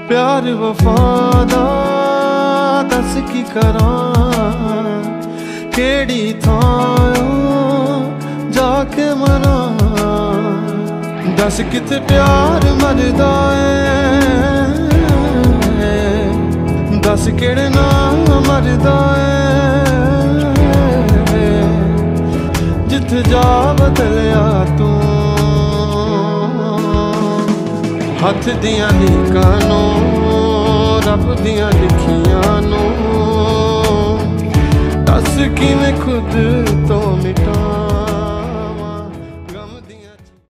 प्यार वफादा दस की करां, केड़ी थां जाके मना। दस किथे प्यार मरदा है, दस केड़े नाम मरदा है, जिथे जा बदलिया तू। हथ दियां लीकां नूं रब दियां लिखियां नूं दस किवें खुद तो मिटां।